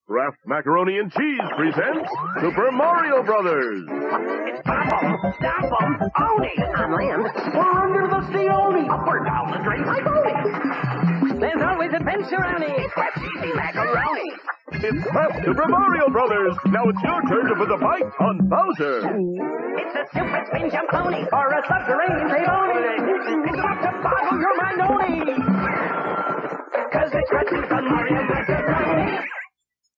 Kraft Macaroni and Cheese presents Super Mario Brothers. It's pop 'em, stop 'em, Oni! On land, or under the sea, Oni! Up or down the drain like Oni! There's always adventure, Oni! It's Kraft's Easy Macaroni! It's Kraft Super Mario Brothers. Now it's your turn to put the bite on Bowser. It's a super spin jump Oni! Or a subterranean save Oni! It's enough to boggle your mind, Oni! 'Cause it's Kraft's